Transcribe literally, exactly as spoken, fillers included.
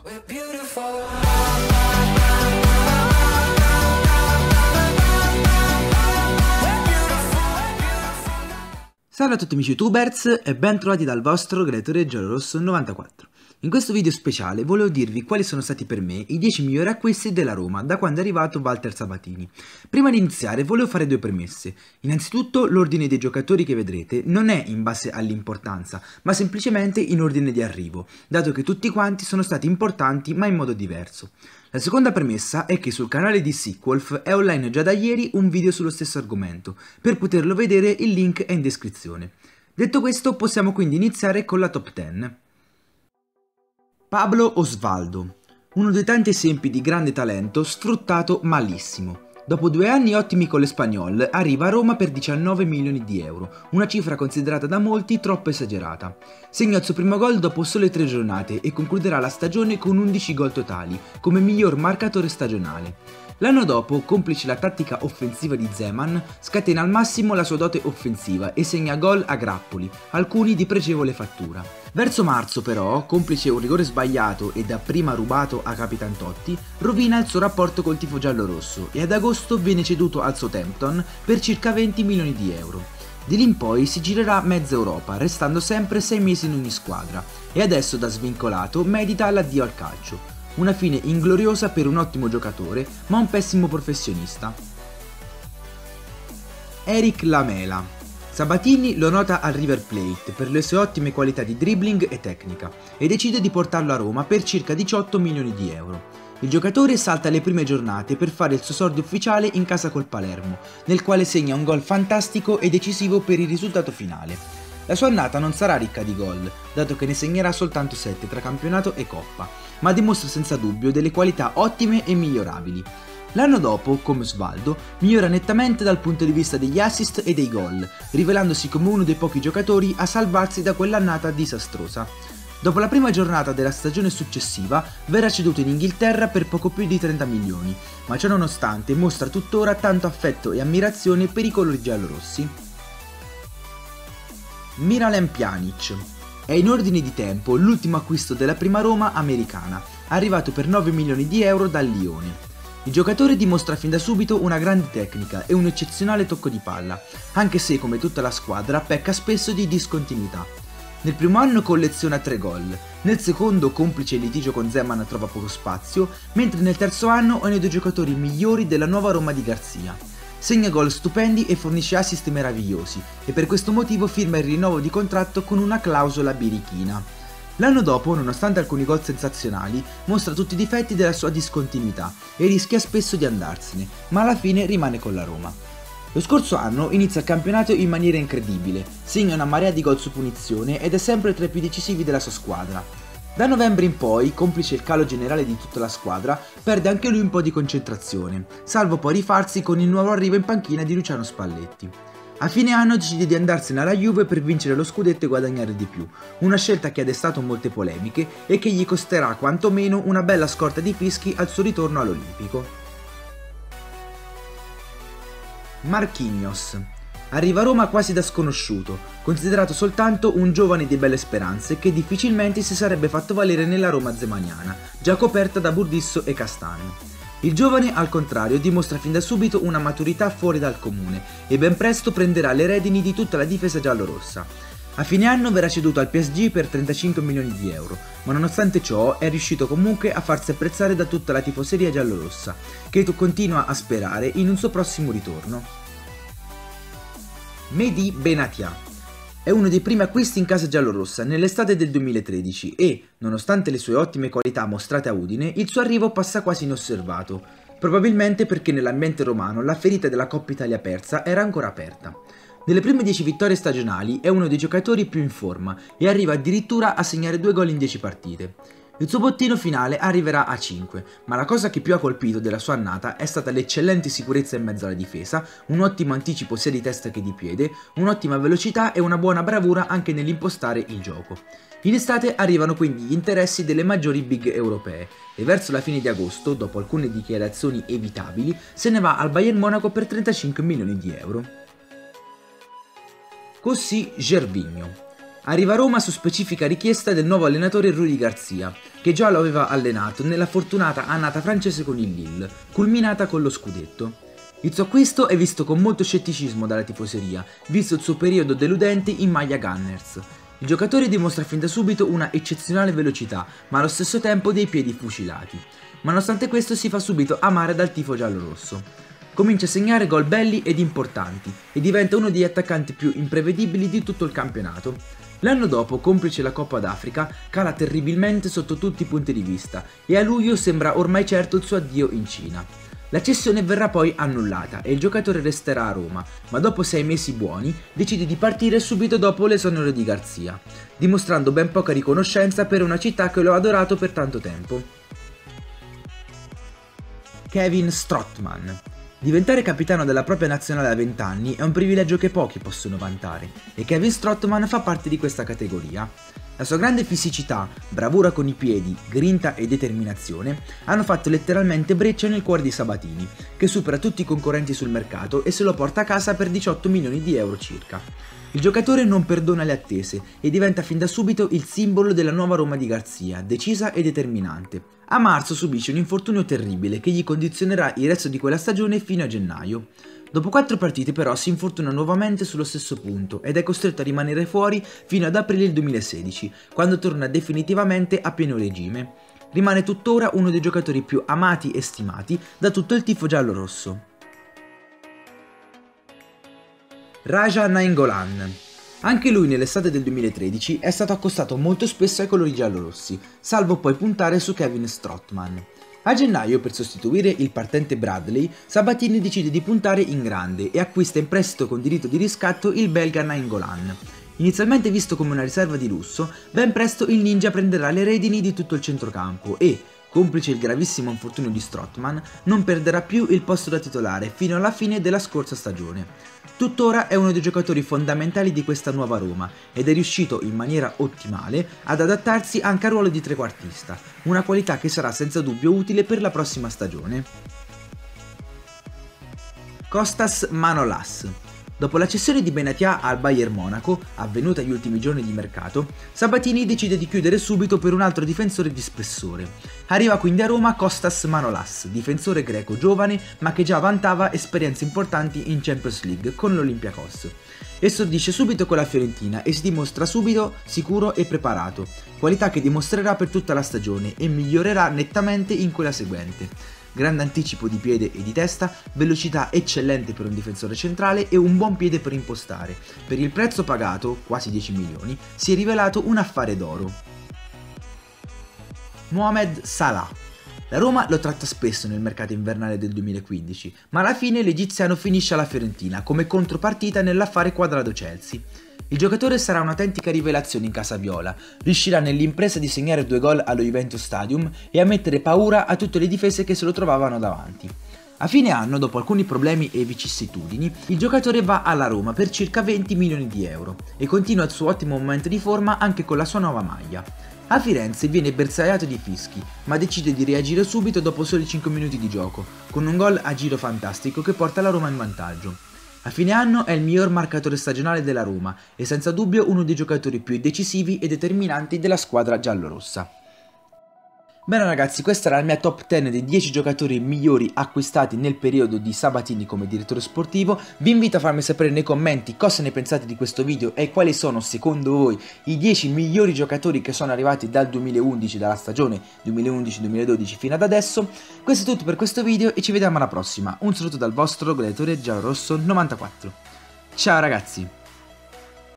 Salve a tutti amici youtubers e ben trovati dal vostro Gladiatore Giallorosso novantaquattro. In questo video speciale volevo dirvi quali sono stati per me i dieci migliori acquisti della Roma da quando è arrivato Walter Sabatini. Prima di iniziare volevo fare due premesse. Innanzitutto l'ordine dei giocatori che vedrete non è in base all'importanza, ma semplicemente in ordine di arrivo, dato che tutti quanti sono stati importanti ma in modo diverso. La seconda premessa è che sul canale di Sequolf è online già da ieri un video sullo stesso argomento, per poterlo vedere il link è in descrizione. Detto questo possiamo quindi iniziare con la top dieci. Pablo Osvaldo, uno dei tanti esempi di grande talento sfruttato malissimo. Dopo due anni ottimi con l'Espanyol arriva a Roma per diciannove milioni di euro, una cifra considerata da molti troppo esagerata. Segna il suo primo gol dopo sole tre giornate e concluderà la stagione con undici gol totali, come miglior marcatore stagionale. L'anno dopo, complice la tattica offensiva di Zeman, scatena al massimo la sua dote offensiva e segna gol a grappoli, alcuni di pregevole fattura. Verso marzo però, complice un rigore sbagliato e dapprima rubato a Capitan Totti, rovina il suo rapporto col tifo giallorosso e ad agosto viene ceduto al Southampton per circa venti milioni di euro. Di lì in poi si girerà mezza Europa, restando sempre sei mesi in ogni squadra, e adesso da svincolato medita l'addio al calcio. Una fine ingloriosa per un ottimo giocatore, ma un pessimo professionista. Eric Lamela. Sabatini lo nota al River Plate per le sue ottime qualità di dribbling e tecnica e decide di portarlo a Roma per circa diciotto milioni di euro. Il giocatore salta le prime giornate per fare il suo esordio ufficiale in casa col Palermo, nel quale segna un gol fantastico e decisivo per il risultato finale. La sua annata non sarà ricca di gol, dato che ne segnerà soltanto sette tra campionato e coppa, ma dimostra senza dubbio delle qualità ottime e migliorabili. L'anno dopo, come Osvaldo, migliora nettamente dal punto di vista degli assist e dei gol, rivelandosi come uno dei pochi giocatori a salvarsi da quell'annata disastrosa. Dopo la prima giornata della stagione successiva verrà ceduto in Inghilterra per poco più di trenta milioni, ma ciò nonostante mostra tuttora tanto affetto e ammirazione per i colori giallorossi. Miralem Pjanic. È in ordine di tempo l'ultimo acquisto della prima Roma americana, arrivato per nove milioni di euro dal Lione. Il giocatore dimostra fin da subito una grande tecnica e un eccezionale tocco di palla, anche se come tutta la squadra pecca spesso di discontinuità. Nel primo anno colleziona tre gol, nel secondo complice il litigio con Zeman trova poco spazio, mentre nel terzo anno è uno dei giocatori migliori della nuova Roma di Garzia. Segna gol stupendi e fornisce assist meravigliosi e per questo motivo firma il rinnovo di contratto con una clausola birichina. L'anno dopo, nonostante alcuni gol sensazionali, mostra tutti i difetti della sua discontinuità e rischia spesso di andarsene, ma alla fine rimane con la Roma. Lo scorso anno inizia il campionato in maniera incredibile, segna una marea di gol su punizione ed è sempre tra i più decisivi della sua squadra. Da novembre in poi, complice il calo generale di tutta la squadra, perde anche lui un po' di concentrazione, salvo poi rifarsi con il nuovo arrivo in panchina di Luciano Spalletti. A fine anno decide di andarsene alla Juve per vincere lo scudetto e guadagnare di più, una scelta che ha destato molte polemiche e che gli costerà quantomeno una bella scorta di fischi al suo ritorno all'Olimpico. Marquinhos. Arriva a Roma quasi da sconosciuto, considerato soltanto un giovane di belle speranze che difficilmente si sarebbe fatto valere nella Roma zemaniana, già coperta da Burdisso e Castagno. Il giovane, al contrario, dimostra fin da subito una maturità fuori dal comune e ben presto prenderà le redini di tutta la difesa giallorossa. A fine anno verrà ceduto al P S G per trentacinque milioni di euro, ma nonostante ciò è riuscito comunque a farsi apprezzare da tutta la tifoseria giallorossa, che continua a sperare in un suo prossimo ritorno. Mehdi Benatia. È uno dei primi acquisti in casa giallorossa nell'estate del duemilatredici e, nonostante le sue ottime qualità mostrate a Udine, il suo arrivo passa quasi inosservato, probabilmente perché nell'ambiente romano la ferita della Coppa Italia persa era ancora aperta. Nelle prime dieci vittorie stagionali è uno dei giocatori più in forma e arriva addirittura a segnare due gol in dieci partite. Il suo bottino finale arriverà a cinque, ma la cosa che più ha colpito della sua annata è stata l'eccellente sicurezza in mezzo alla difesa, un ottimo anticipo sia di testa che di piede, un'ottima velocità e una buona bravura anche nell'impostare il gioco. In estate arrivano quindi gli interessi delle maggiori big europee e verso la fine di agosto, dopo alcune dichiarazioni evitabili, se ne va al Bayern Monaco per trentacinque milioni di euro. Così Gervinho. Arriva a Roma su specifica richiesta del nuovo allenatore Rudi Garcia, che già lo aveva allenato nella fortunata annata francese con il Lille, culminata con lo scudetto. Il suo acquisto è visto con molto scetticismo dalla tifoseria, visto il suo periodo deludente in maglia Gunners. Il giocatore dimostra fin da subito una eccezionale velocità, ma allo stesso tempo dei piedi fucilati. Ma nonostante questo si fa subito amare dal tifo giallorosso. Comincia a segnare gol belli ed importanti e diventa uno degli attaccanti più imprevedibili di tutto il campionato. L'anno dopo, complice la Coppa d'Africa, cala terribilmente sotto tutti i punti di vista e a luglio sembra ormai certo il suo addio in Cina. La cessione verrà poi annullata e il giocatore resterà a Roma, ma dopo sei mesi buoni decide di partire subito dopo l'esonero di Garcia, dimostrando ben poca riconoscenza per una città che lo ha adorato per tanto tempo. Kevin Strootman. Diventare capitano della propria nazionale a venti anni è un privilegio che pochi possono vantare, e Kevin Strootman fa parte di questa categoria. La sua grande fisicità, bravura con i piedi, grinta e determinazione hanno fatto letteralmente breccia nel cuore di Sabatini, che supera tutti i concorrenti sul mercato e se lo porta a casa per diciotto milioni di euro circa. Il giocatore non perdona le attese e diventa fin da subito il simbolo della nuova Roma di Garcia, decisa e determinante. A marzo subisce un infortunio terribile che gli condizionerà il resto di quella stagione fino a gennaio. Dopo quattro partite però si infortuna nuovamente sullo stesso punto ed è costretto a rimanere fuori fino ad aprile duemilasedici, quando torna definitivamente a pieno regime. Rimane tuttora uno dei giocatori più amati e stimati da tutto il tifo giallorosso. Raja Nainggolan. Anche lui nell'estate del duemilatredici è stato accostato molto spesso ai colori giallorossi, salvo poi puntare su Kevin Strootman. A gennaio, per sostituire il partente Bradley, Sabatini decide di puntare in grande e acquista in prestito con diritto di riscatto il belga Nainggolan. Inizialmente visto come una riserva di lusso, ben presto il ninja prenderà le redini di tutto il centrocampo e, complice il gravissimo infortunio di Strootman, non perderà più il posto da titolare fino alla fine della scorsa stagione. Tuttora è uno dei giocatori fondamentali di questa nuova Roma ed è riuscito in maniera ottimale ad adattarsi anche al ruolo di trequartista, una qualità che sarà senza dubbio utile per la prossima stagione. Kostas Manolas. Dopo la cessione di Benatia al Bayern Monaco, avvenuta gli ultimi giorni di mercato, Sabatini decide di chiudere subito per un altro difensore di spessore. Arriva quindi a Roma Kostas Manolas, difensore greco giovane ma che già vantava esperienze importanti in Champions League con l'Olympiakos. Esordisce subito con la Fiorentina e si dimostra subito sicuro e preparato, qualità che dimostrerà per tutta la stagione e migliorerà nettamente in quella seguente. Grande anticipo di piede e di testa, velocità eccellente per un difensore centrale e un buon piede per impostare. Per il prezzo pagato, quasi dieci milioni, si è rivelato un affare d'oro. Mohamed Salah. La Roma lo tratta spesso nel mercato invernale del duemilaquindici, ma alla fine l'egiziano finisce alla Fiorentina come contropartita nell'affare Cuadrado-Chelsea. Il giocatore sarà un'autentica rivelazione in casa viola, riuscirà nell'impresa di segnare due gol allo Juventus Stadium e a mettere paura a tutte le difese che se lo trovavano davanti. A fine anno, dopo alcuni problemi e vicissitudini, il giocatore va alla Roma per circa venti milioni di euro e continua il suo ottimo momento di forma anche con la sua nuova maglia. A Firenze viene bersagliato di fischi, ma decide di reagire subito dopo soli cinque minuti di gioco, con un gol a giro fantastico che porta la Roma in vantaggio. A fine anno è il miglior marcatore stagionale della Roma e senza dubbio uno dei giocatori più decisivi e determinanti della squadra giallorossa. Bene ragazzi, questa era la mia top dieci dei dieci giocatori migliori acquistati nel periodo di Sabatini come direttore sportivo. Vi invito a farmi sapere nei commenti cosa ne pensate di questo video e quali sono secondo voi i dieci migliori giocatori che sono arrivati dal duemilaundici, dalla stagione duemilaundici duemiladodici fino ad adesso. Questo è tutto per questo video e ci vediamo alla prossima. Un saluto dal vostro gladiatore giallorosso novantaquattro. Ciao ragazzi!